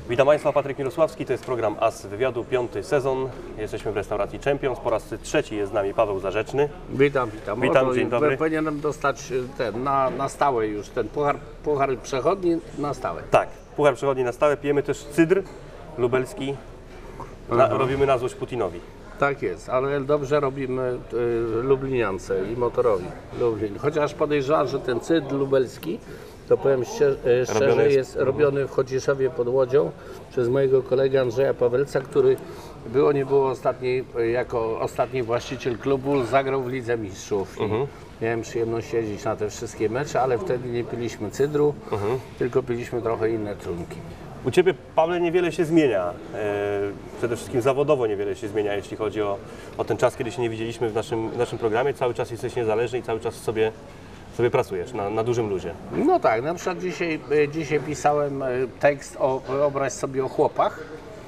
Witam Państwa, Patryk Mirosławski, to jest program As Wywiadu, 5. sezon. Jesteśmy w restauracji Champions, po raz trzeci jest z nami Paweł Zarzeczny. Witam. Witam, dzień dobry. Powinienem dostać ten na stałe już, ten puchar przechodni na stałe. Tak, puchar przechodni na stałe, pijemy też cydr lubelski, robimy na złość Putinowi. Tak jest, ale dobrze robimy Lubliniance i Motorowi Lublin. Chociaż podejrzewam, że ten cydr lubelski, to powiem szczerze, jest robiony w Chodziszowie pod Łodzią przez mojego kolegę Andrzeja Pawelca, który było nie było jako ostatni właściciel klubu zagrał w Lidze Mistrzów. Miałem przyjemność jeździć na te wszystkie mecze, ale wtedy nie piliśmy cydru, tylko piliśmy trochę inne trunki. U Ciebie, Pawle, niewiele się zmienia, przede wszystkim zawodowo niewiele się zmienia, jeśli chodzi o ten czas, kiedy się nie widzieliśmy w naszym programie. Cały czas jesteś niezależny i cały czas sobie pracujesz na dużym luzie. No tak, na przykład dzisiaj pisałem tekst wyobraź sobie o chłopach.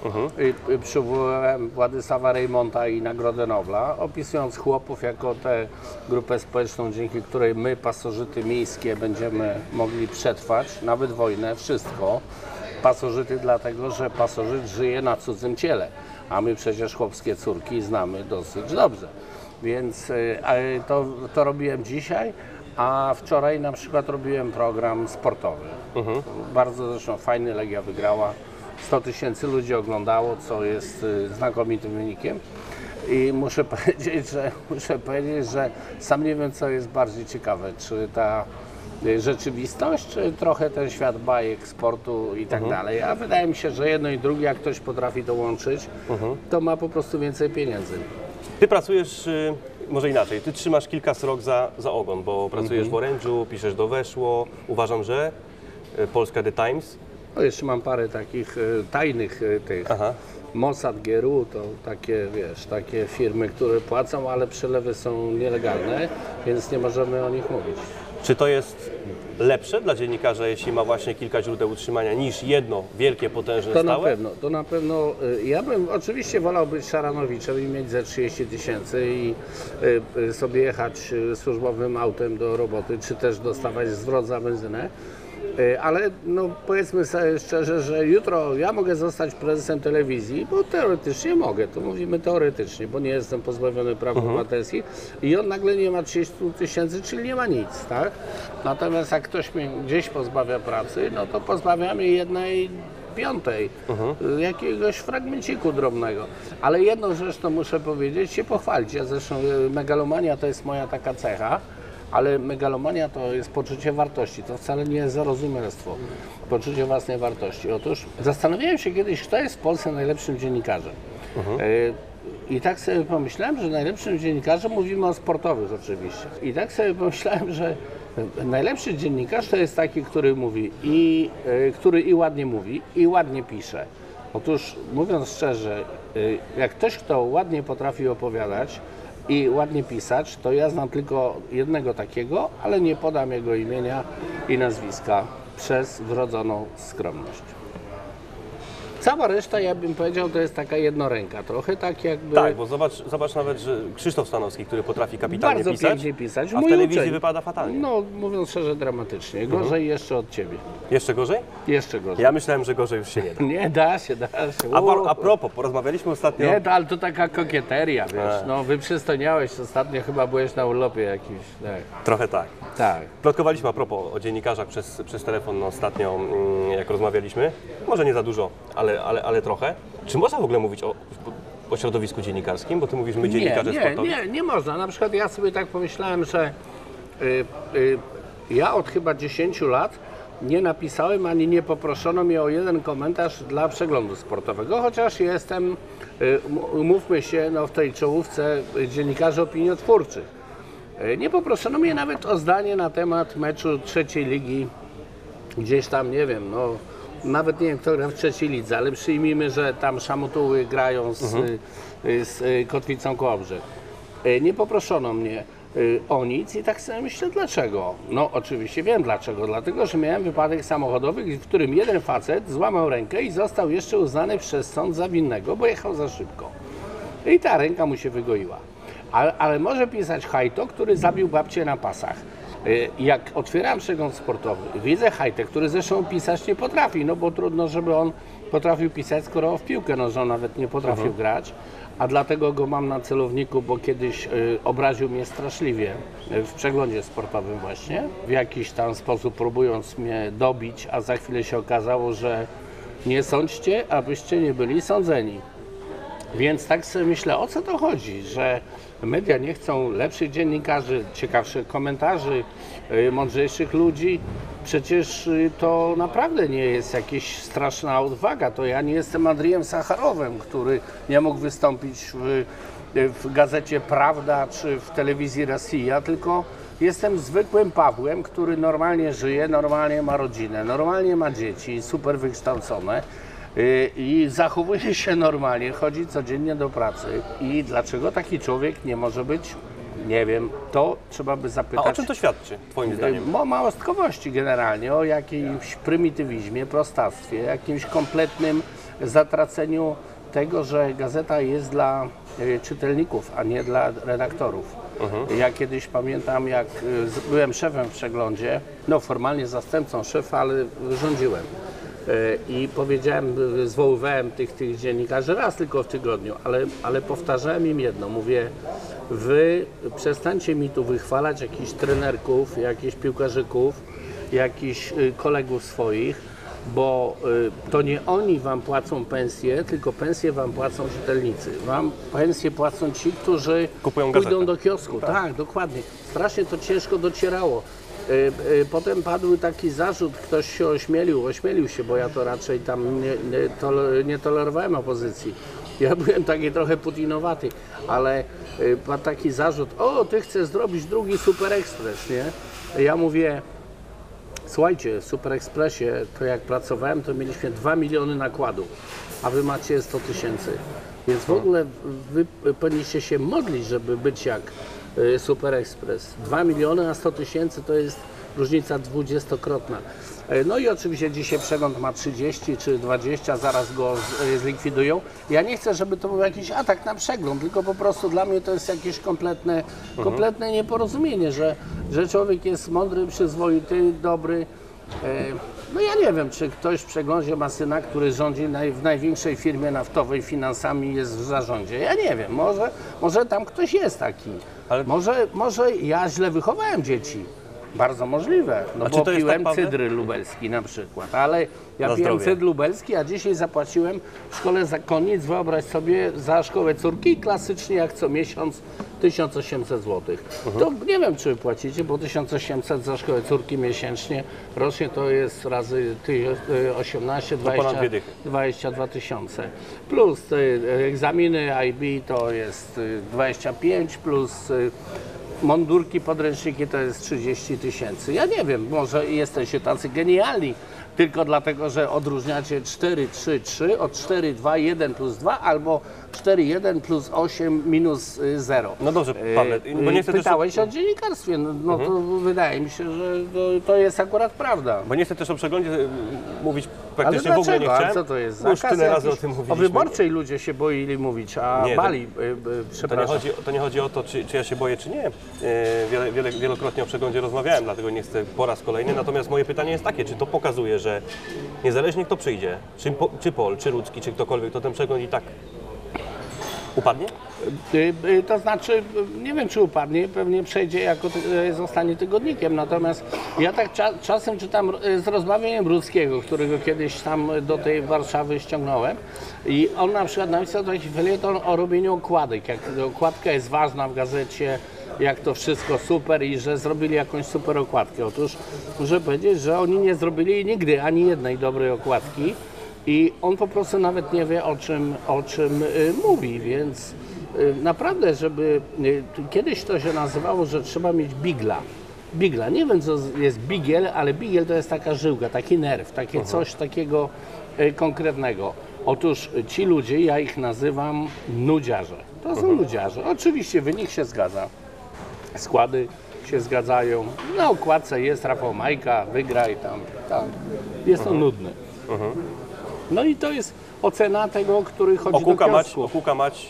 Przywołałem Władysława Reymonta i Nagrodę Nobla, opisując chłopów jako tę grupę społeczną, dzięki której my, pasożyty miejskie, będziemy mogli przetrwać, nawet wojnę, wszystko. Pasożyty dlatego, że pasożyt żyje na cudzym ciele, a my przecież chłopskie córki znamy dosyć dobrze. Więc to robiłem dzisiaj, a wczoraj na przykład robiłem program sportowy. Bardzo zresztą fajny, Legia wygrała. 100 000 ludzi oglądało, co jest znakomitym wynikiem. I muszę powiedzieć, że sam nie wiem, co jest bardziej ciekawe, czy ta rzeczywistość, czy trochę ten świat bajek, sportu i tak dalej. A wydaje mi się, że jedno i drugie, jak ktoś potrafi to łączyć, to ma po prostu więcej pieniędzy. Ty pracujesz, może inaczej, ty trzymasz kilka srok za ogon, bo pracujesz w Orange'u, piszesz do Weszło, uważam, że Polska The Times. No jeszcze mam parę takich tajnych tych. Mossad, GRU to takie, wiesz, takie firmy, które płacą, ale przelewy są nielegalne, więc nie możemy o nich mówić. Czy to jest lepsze dla dziennikarza, jeśli ma właśnie kilka źródeł utrzymania, niż jedno wielkie, potężne, stałe? To na pewno. Ja bym oczywiście wolał być Szaranowiczem i mieć ze 30 000 i sobie jechać służbowym autem do roboty, czy też dostawać zwrot za benzynę. Ale no, powiedzmy sobie szczerze, że jutro ja mogę zostać prezesem telewizji, bo teoretycznie mogę, to mówimy teoretycznie, bo nie jestem pozbawiony praw obywatelskich i on nagle nie ma 30 000, czyli nie ma nic, tak? Natomiast jak ktoś mnie gdzieś pozbawia pracy, no to pozbawiamy 1/5 jakiegoś fragmenciku drobnego. Ale jedną rzecz to muszę powiedzieć, się pochwalić. Ja zresztą megalomania to jest moja taka cecha. Ale megalomania to jest poczucie wartości, to wcale nie jest zarozumialstwo, poczucie własnej wartości. Otóż zastanawiałem się kiedyś, kto jest w Polsce najlepszym dziennikarzem. I tak sobie pomyślałem, że najlepszym dziennikarzem, mówimy o sportowych oczywiście, i tak sobie pomyślałem, że najlepszy dziennikarz to jest taki, który mówi który i ładnie mówi, i ładnie pisze. Otóż mówiąc szczerze, jak ktoś, kto ładnie potrafi opowiadać, i ładnie pisać, to ja znam tylko jednego takiego, ale nie podam jego imienia i nazwiska przez wrodzoną skromność. Cała reszta, ja bym powiedział, to jest taka jednoręka, trochę tak jakby... Tak, bo zobacz nawet, że Krzysztof Stanowski, który potrafi kapitalnie bardzo pisać, pięknie pisać, a w telewizji wypada fatalnie. No, mówiąc szczerze, dramatycznie. Gorzej jeszcze od Ciebie. Jeszcze gorzej? Jeszcze gorzej. Ja myślałem, że gorzej już się nie da. Nie, da się. A propos, porozmawialiśmy ostatnio... Nie, ale to taka kokieteria, wiesz. No, wyprzystojniałeś ostatnio, chyba byłeś na urlopie jakimś. Tak. Trochę tak. Tak. Plotkowaliśmy a propos o dziennikarzach przez telefon ostatnio, jak rozmawialiśmy. Może nie za dużo, ale trochę. Czy można w ogóle mówić o środowisku dziennikarskim? Bo ty mówisz, my dziennikarze sportowi. Nie można. Na przykład ja sobie tak pomyślałem, że ja od chyba 10 lat nie napisałem ani nie poproszono mnie o jeden komentarz dla przeglądu sportowego, chociaż jestem, umówmy się, no, w tej czołówce dziennikarzy opiniotwórczych. Nie poproszono mnie nawet o zdanie na temat meczu trzeciej ligi, gdzieś tam, nie wiem, no nawet nie wiem, kto gra w trzeciej lidze, ale przyjmijmy, że tam szamotuły grają z Kotwicą Kołobrzeg. Nie poproszono mnie o nic i tak sobie myślę, dlaczego? No oczywiście wiem dlaczego, dlatego, że miałem wypadek samochodowy, w którym jeden facet złamał rękę i został jeszcze uznany przez sąd za winnego, bo jechał za szybko. I ta ręka mu się wygoiła. Ale może pisać Hajto, który zabił babcię na pasach. Jak otwieram przegląd sportowy, widzę Hajtek, który zresztą pisać nie potrafi, no bo trudno, żeby on potrafił pisać, skoro w piłkę nożną nawet nie potrafił grać, a dlatego go mam na celowniku, bo kiedyś obraził mnie straszliwie w przeglądzie sportowym właśnie, w jakiś tam sposób próbując mnie dobić, a za chwilę się okazało, że nie sądźcie, abyście nie byli sądzeni. Więc tak sobie myślę, o co to chodzi, że media nie chcą lepszych dziennikarzy, ciekawszych komentarzy, mądrzejszych ludzi. Przecież to naprawdę nie jest jakaś straszna odwaga. To ja nie jestem Andrijem Sacharowem, który nie mógł wystąpić w gazecie Prawda czy w telewizji Rosja, tylko jestem zwykłym Pawłem, który normalnie żyje, normalnie ma rodzinę, normalnie ma dzieci, super wykształcone. I zachowuje się normalnie, chodzi codziennie do pracy. I dlaczego taki człowiek nie może być? Nie wiem, to trzeba by zapytać. A o czym to świadczy, twoim zdaniem? O małostkowości generalnie, o jakimś prymitywizmie, prostactwie, jakimś kompletnym zatraceniu tego, że gazeta jest dla czytelników, a nie dla redaktorów. Ja kiedyś pamiętam, jak byłem szefem w przeglądzie, no formalnie zastępcą szefa, ale rządziłem. I powiedziałem, zwoływałem tych dziennikarzy raz tylko w tygodniu, ale powtarzałem im jedno, mówię, wy przestańcie mi tu wychwalać jakichś trenerków, jakichś piłkarzyków, jakichś kolegów swoich, bo to nie oni wam płacą pensję, tylko pensję wam płacą czytelnicy. Wam pensję płacą ci, którzy Kupują pójdą gazetę. do kiosku. Tak, dokładnie. Strasznie to ciężko docierało. Potem padł taki zarzut, ktoś się ośmielił się, bo ja to raczej tam nie tolerowałem opozycji. Ja byłem taki trochę putinowaty, ale padł taki zarzut, o, ty chcesz zrobić drugi Super Express, nie? Ja mówię, słuchajcie, w Super Expressie, to jak pracowałem, to mieliśmy 2 miliony nakładu, a wy macie 100 tysięcy. Więc w ogóle wy powinniście się modlić, żeby być jak Super Express. 2 miliony a 100 tysięcy to jest różnica 20-krotna. No i oczywiście dzisiaj przegląd ma 30 czy 20, zaraz go zlikwidują. Ja nie chcę, żeby to był jakiś atak na przegląd, tylko po prostu dla mnie to jest jakieś kompletne nieporozumienie, że człowiek jest mądry, przyzwoity, dobry. No ja nie wiem, czy ktoś w przeglądzie ma syna, który rządzi w największej firmie naftowej finansami, jest w zarządzie. Ja nie wiem, może tam ktoś jest taki. Ale... Może ja źle wychowałem dzieci. Bardzo możliwe, no bo piłem cydr lubelski na przykład, ale ja piłem cydr lubelski, a dzisiaj zapłaciłem w szkole zakonnic, wyobraź sobie, za szkołę córki klasycznie jak co miesiąc 1800 zł. To nie wiem, czy płacicie, bo 1800 za szkołę córki miesięcznie, rocznie to jest razy 18, 22 tysiące. Plus egzaminy IB to jest 25, plus mundurki, podręczniki to jest 30 tysięcy. Ja nie wiem, może jesteście tacy genialni, tylko dlatego, że odróżniacie 4, 3, 3 od 4, 2, 1 plus 2 albo 4, 1 plus 8 minus 0. No dobrze, Pawle, bo nie chcę pytałeś też... o dziennikarstwie, no to wydaje mi się, że to jest akurat prawda. Bo nie chcę też o przeglądzie mówić Ale praktycznie w ogóle nie chciałem. A co to jest? Już tyle razy o tym mówiliśmy. O Wyborczej ludzie się boili mówić, a nie, bali, przepraszam. To nie chodzi o to, czy ja się boję, czy nie. Wielokrotnie o przeglądzie rozmawiałem, dlatego nie chcę po raz kolejny. Natomiast moje pytanie jest takie, czy to pokazuje, że niezależnie kto przyjdzie, czy Pol, czy Rudzki, czy ktokolwiek, to ten przegląd i tak upadnie? To znaczy, nie wiem czy upadnie, pewnie przejdzie jako zostanie tygodnikiem, natomiast ja tak czasem czytam z rozmawianiem Rudzkiego, którego kiedyś tam do tej Warszawy ściągnąłem i on na przykład napisał taki felieton o robieniu okładek, jak okładka jest ważna w gazecie, jak to wszystko super i że zrobili jakąś super okładkę. Otóż muszę powiedzieć, że oni nie zrobili nigdy ani jednej dobrej okładki i on po prostu nawet nie wie o czym mówi, więc naprawdę, żeby kiedyś to się nazywało, że trzeba mieć bigla. Nie wiem co jest bigiel, ale bigiel to jest taka żyłka, taki nerw, takie coś takiego konkretnego. Otóż ci ludzie, ja ich nazywam nudziarze. To są nudziarze. Oczywiście wynik się zgadza. Składy się zgadzają. Na okładce jest Rafał Majka, wygraj tam. Jest to nudny. No i to jest ocena tego, który chodzi do kiosku. Okułka mać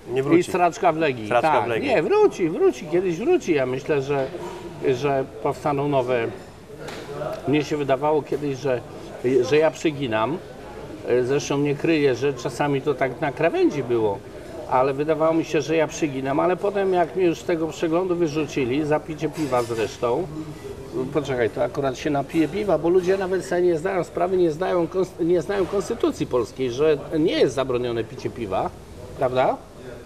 Nie wróci. I straczka w Legii. Straczka Tak, w Legii. nie, wróci, kiedyś wróci. Ja myślę, że powstaną nowe. Mnie się wydawało kiedyś, że ja przyginam. Zresztą nie kryję, że czasami to tak na krawędzi było. Ale wydawało mi się, że ja przyginam, ale potem jak mnie już z tego przeglądu wyrzucili, za picie piwa zresztą, poczekaj, to akurat się napije piwa, bo ludzie nawet sobie nie zdają sprawy, nie znają konstytucji polskiej, że nie jest zabronione picie piwa, prawda?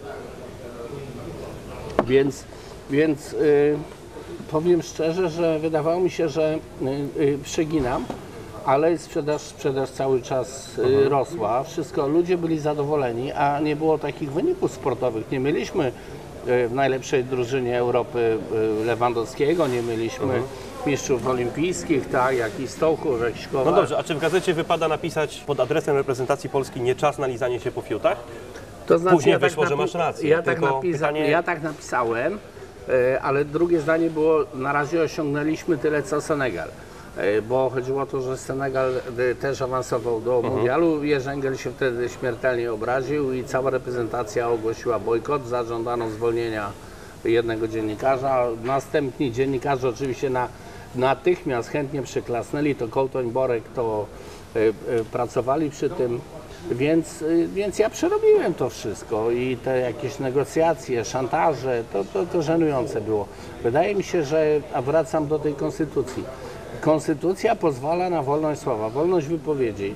Więc powiem szczerze, że wydawało mi się, że przeginam, ale sprzedaż cały czas rosła. Wszystko, ludzie byli zadowoleni, a nie było takich wyników sportowych. Nie mieliśmy w najlepszej drużynie Europy Lewandowskiego, nie mieliśmy mistrzów olimpijskich, tak, jak i Stołków, jak i No dobrze, a czy w gazecie wypada napisać pod adresem reprezentacji Polski nie czas na lizanie się po fiutach? To znaczy, Później wyszło, że masz rację, tylko pytanie- Ja tak napisałem, ale drugie zdanie było, na razie osiągnęliśmy tyle co Senegal. Bo chodziło o to, że Senegal też awansował do mundialu. Jerzęgel się wtedy śmiertelnie obraził i cała reprezentacja ogłosiła bojkot. Zażądano zwolnienia jednego dziennikarza. Następni dziennikarze oczywiście natychmiast chętnie przyklasnęli. To Kołtoń, Borek to pracowali przy tym. Więc ja przerobiłem to wszystko i te jakieś negocjacje, szantaże, to żenujące było. Wydaje mi się, a wracam do tej konstytucji. Konstytucja pozwala na wolność słowa, wolność wypowiedzi,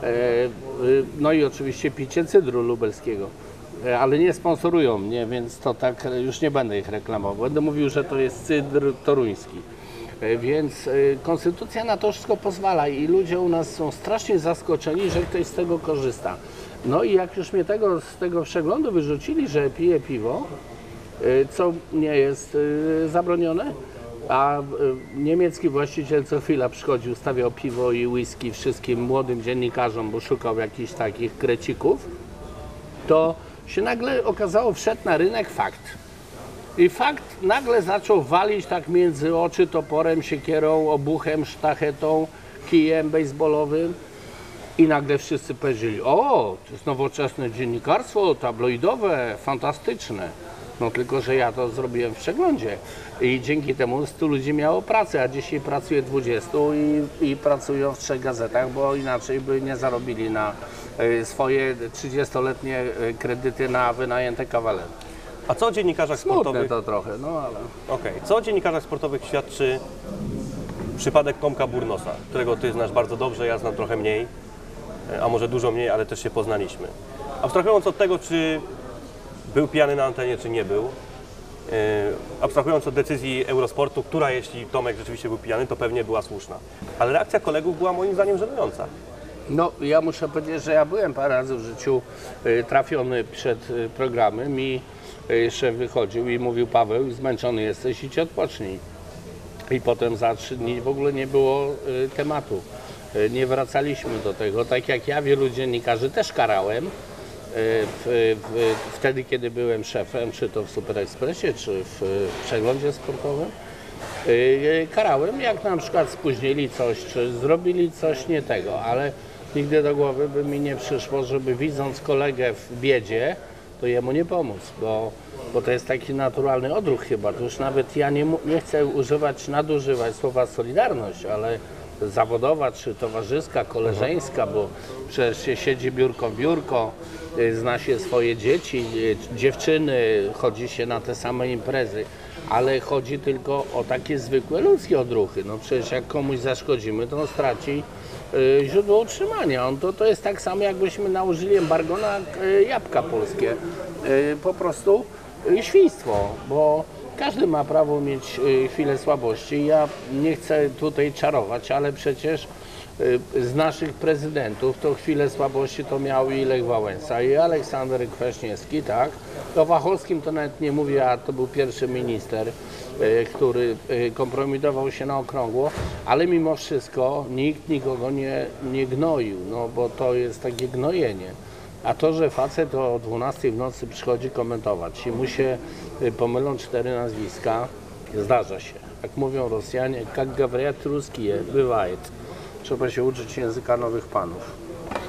no i oczywiście picie cydru lubelskiego, ale nie sponsorują mnie, więc to tak już nie będę ich reklamował. Będę mówił, że to jest cydr toruński. Więc konstytucja na to wszystko pozwala i ludzie u nas są strasznie zaskoczeni, że ktoś z tego korzysta. No i jak już mnie z tego przeglądu wyrzucili, że piję piwo, co nie jest zabronione, a niemiecki właściciel co chwila przychodził, stawiał piwo i whisky wszystkim młodym dziennikarzom, bo szukał jakichś takich krecików, to się nagle okazało, wszedł na rynek fakt. I fakt nagle zaczął walić tak między oczy toporem, siekierą, obuchem, sztachetą, kijem baseballowym. I nagle wszyscy powiedzieli, o, to jest nowoczesne dziennikarstwo, tabloidowe, fantastyczne. No tylko, że ja to zrobiłem w przeglądzie i dzięki temu 100 ludzi miało pracę, a dzisiaj pracuje 20 i pracują w 3 gazetach, bo inaczej by nie zarobili na swoje 30-letnie kredyty na wynajęte kawalery. A co o dziennikarzach Smutne sportowych? to trochę, no ale... Okej. Co o dziennikarzach sportowych świadczy przypadek Tomka Burnosa, którego ty znasz bardzo dobrze, ja znam trochę mniej, a może dużo mniej, ale też się poznaliśmy. Abstrahując od tego, czy był pijany na antenie, czy nie był, abstrahując od decyzji Eurosportu, która jeśli Tomek rzeczywiście był pijany, to pewnie była słuszna. Ale reakcja kolegów była moim zdaniem żenująca. No, ja muszę powiedzieć, że ja byłem parę razy w życiu trafiony przed programem i szef wychodził i mówił, Paweł, zmęczony jesteś, idź odpocznij. I potem za 3 dni w ogóle nie było tematu. Nie wracaliśmy do tego. Tak jak ja, wielu dziennikarzy też karałem. Wtedy, kiedy byłem szefem, czy to w Super Expressie, czy w przeglądzie sportowym, karałem, jak na przykład spóźnili coś, czy zrobili coś nie tego, ale nigdy do głowy by mi nie przyszło, żeby widząc kolegę w biedzie, to jemu nie pomóc, bo to jest taki naturalny odruch chyba. To już nawet ja nie chcę nadużywać słowa solidarność, ale zawodowa, czy towarzyska, koleżeńska, bo przecież się siedzi biurko w biurko, zna się swoje dzieci, dziewczyny, chodzi się na te same imprezy, ale chodzi tylko o takie zwykłe ludzkie odruchy. No przecież jak komuś zaszkodzimy, to on straci źródło utrzymania. To jest tak samo, jakbyśmy nałożyli embargo na jabłka polskie. Po prostu świństwo, bo każdy ma prawo mieć chwilę słabości. Ja nie chcę tutaj czarować, ale przecież z naszych prezydentów to chwilę słabości to miał i Lech Wałęsa, i Aleksander Kwaśniewski, tak? O Wachowskim to nawet nie mówię, a to był pierwszy minister, który kompromitował się na okrągło, ale mimo wszystko nikt nikogo nie gnoił, no bo to jest takie gnojenie. A to, że facet o 12 w nocy przychodzi komentować i mu się pomylą 4 nazwiska, zdarza się. Jak mówią Rosjanie, jak gawriat ruski bywa. Trzeba się uczyć języka nowych panów.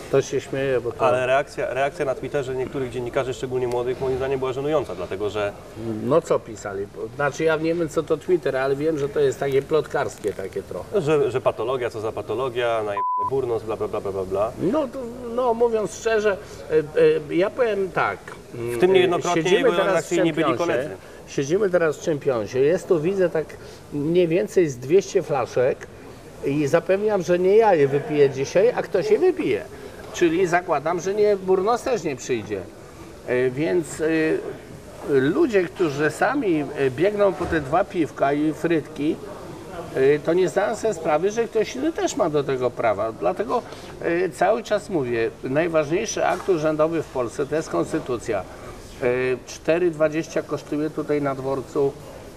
To się śmieje, bo to... Ale reakcja na Twitterze niektórych dziennikarzy, szczególnie młodych, moim zdaniem była żenująca, dlatego że No co pisali? Znaczy ja nie wiem co to Twitter, ale wiem, że to jest takie plotkarskie takie trochę. że patologia, co za patologia, najebany burnos, bla, bla, bla, bla, bla. No mówiąc szczerze, ja powiem tak. W tym niejednokrotnie jego redakcyjni byli koledzy. Siedzimy teraz w Championsie, jest tu widzę tak mniej więcej z 200 flaszek i zapewniam, że nie ja je wypiję dzisiaj, a ktoś je wypije. Czyli zakładam, że Burnos też nie przyjdzie. Więc ludzie, którzy sami biegną po te 2 piwka i frytki, to nie zdają sobie sprawy, że ktoś inny też ma do tego prawa. Dlatego cały czas mówię, najważniejszy akt urzędowy w Polsce to jest konstytucja. 4,20 kosztuje tutaj na dworcu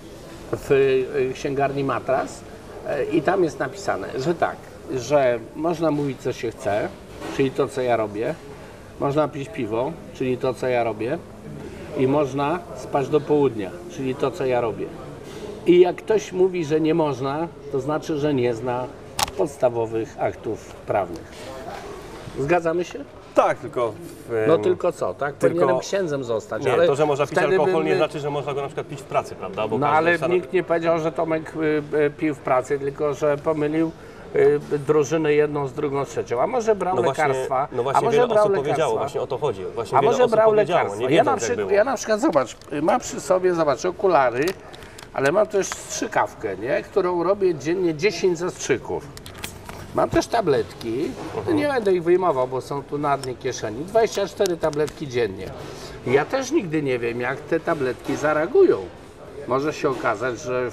w księgarni Matras i tam jest napisane, że tak, że można mówić co się chce, czyli to co ja robię, można pić piwo, czyli to co ja robię i można spać do południa, czyli to co ja robię. I jak ktoś mówi, że nie można, to znaczy, że nie zna podstawowych aktów prawnych. Zgadzamy się? Tak, tylko... No tylko co, tak? Powinienem księdzem zostać. Nie, ale to, że można pić wtedy alkohol bym- nie znaczy, że można go na przykład pić w pracy, prawda? Bo No każdy ale stanowi- nikt nie powiedział, że Tomek pił w pracy, tylko że pomylił drużynę jedną z drugą z trzecią. A może brał lekarstwa, no a właśnie może wiele brał osób powiedziało, lekarstwa. właśnie o to chodzi. Właśnie A wiele może osób brał powiedziało, lekarstwa. nie wiedząc, jak było. Ja na przykład, zobacz, mam przy sobie, zobacz, okulary, ale mam też strzykawkę, nie? Którą robię dziennie 10 zastrzyków. Mam też tabletki, nie będę ich wyjmował, bo są tu na dnie kieszeni. 24 tabletki dziennie. Ja też nigdy nie wiem, jak te tabletki zareagują. Może się okazać, że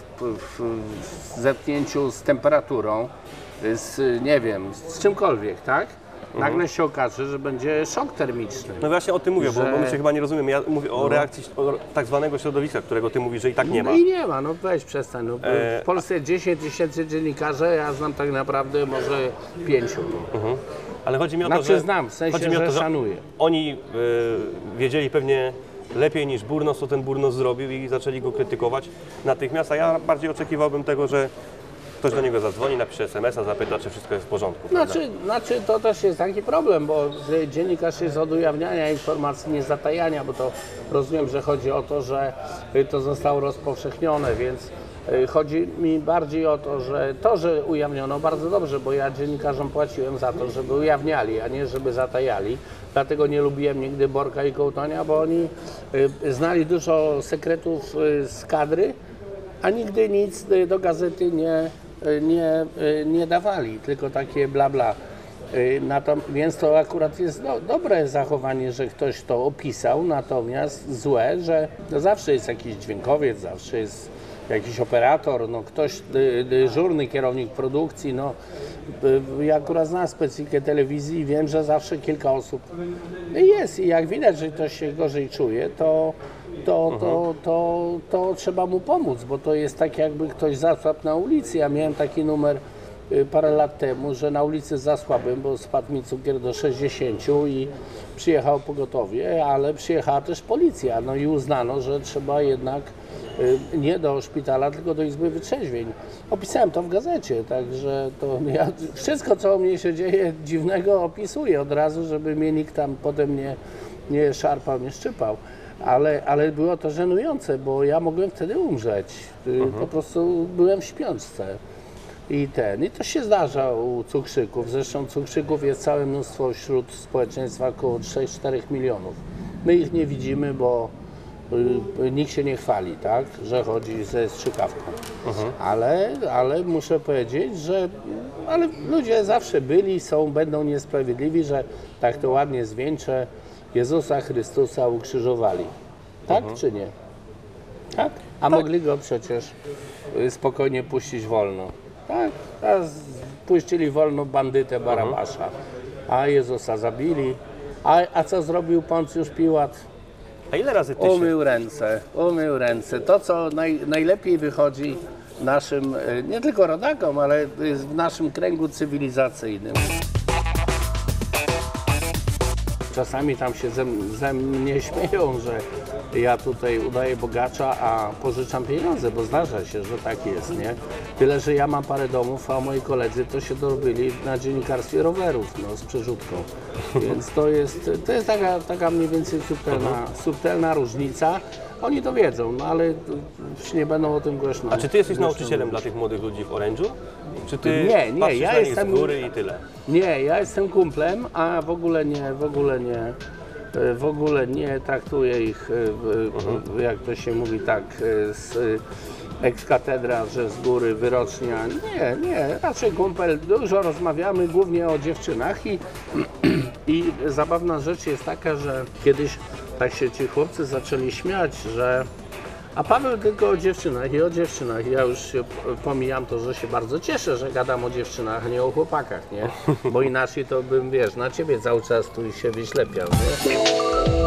w zetknięciu z temperaturą, nie wiem, z czymkolwiek, tak? Nagle się okaże, że będzie szok termiczny. No właśnie o tym mówię, bo że- my się chyba nie rozumiemy. Ja mówię o reakcji tak zwanego środowiska, którego ty mówisz, że i tak nie ma. No i nie ma, no weź przestań. No, w Polsce 10 000 dziennikarzy, ja znam tak naprawdę może 5. Ale chodzi mi o to, Znaczy że... znam, w sensie, chodzi mi o że to, szanuję. Oni wiedzieli pewnie lepiej niż Burnos, co ten Burnos zrobił i zaczęli go krytykować natychmiast, a ja bardziej oczekiwałbym tego, że ktoś do niego zadzwoni, napisze SMS-a, zapyta, czy wszystko jest w porządku. prawda? Znaczy to też jest taki problem, bo dziennikarz jest od ujawniania informacji, nie zatajania, bo to rozumiem, że chodzi o to, że to zostało rozpowszechnione, więc chodzi mi bardziej o to, że ujawniono bardzo dobrze, bo ja dziennikarzom płaciłem za to, żeby ujawniali, a nie żeby zatajali. Dlatego nie lubiłem nigdy Borka i Kołtonia, bo oni znali dużo sekretów z kadry, a nigdy nic do gazety nie dawali, tylko takie bla bla. Więc to akurat jest dobre zachowanie, że ktoś to opisał, natomiast złe, że zawsze jest jakiś dźwiękowiec, zawsze jest jakiś operator, no ktoś, dyżurny kierownik produkcji, no ja akurat znam specyfikę telewizji i wiem, że zawsze kilka osób jest i jak widać, że ktoś się gorzej czuje, to trzeba mu pomóc, bo to jest tak, jakby ktoś zasłabł na ulicy. Ja miałem taki numer parę lat temu, że na ulicy zasłabłem, bo spadł mi cukier do 60 i przyjechało pogotowie, ale przyjechała też policja. No i uznano, że trzeba jednak nie do szpitala, tylko do Izby Wytrzeźwień. Opisałem to w gazecie, także to ja wszystko, co u mnie się dzieje dziwnego, opisuję od razu, żeby mnie nikt tam potem nie szarpał, nie szczypał. Ale było to żenujące, bo ja mogłem wtedy umrzeć. Po prostu byłem w śpiączce. I to się zdarza u cukrzyków. Zresztą cukrzyków jest całe mnóstwo wśród społeczeństwa, około 3-4 milionów. My ich nie widzimy, bo nikt się nie chwali, tak, że chodzi ze strzykawką. Ale muszę powiedzieć, że ludzie zawsze byli, są, będą niesprawiedliwi, że tak to ładnie zwieńczę, Jezusa Chrystusa ukrzyżowali. Tak czy nie? Tak? A mogli go przecież spokojnie puścić wolno. Tak? Puścili wolno bandytę Barabasza, a Jezusa zabili. A co zrobił Poncjusz Piłat? A ile razy ty się... Umył ręce. To, co najlepiej wychodzi naszym, nie tylko rodakom, ale w naszym kręgu cywilizacyjnym. czasami tam się ze mnie śmieją, że ja tutaj udaję bogacza, a pożyczam pieniądze, bo zdarza się, że tak jest, nie? Tyle, że ja mam parę domów, a moi koledzy to się dorobili na dziennikarstwie rowerów, no, z przerzutką. Więc to jest taka mniej więcej subtelna różnica. Oni to wiedzą, no ale nie będą o tym głośno. A czy ty jesteś nauczycielem dla tych młodych ludzi w Orange'u? Czy ty Nie, patrzysz ja na nich jestem- z góry i tyle? Nie, ja jestem kumplem, a w ogóle nie traktuję ich, jak to się mówi, tak, z ex-katedra, że z góry wyrocznia. Nie, raczej kumpel. Dużo rozmawiamy, głównie o dziewczynach i zabawna rzecz jest taka, że kiedyś tak się ci chłopcy zaczęli śmiać, że a Paweł tylko o dziewczynach i o dziewczynach. Ja już się pomijam to, że się bardzo cieszę, że gadam o dziewczynach, a nie o chłopakach, nie? Bo inaczej to bym, wiesz, na ciebie cały czas tu się wyślepiał, nie?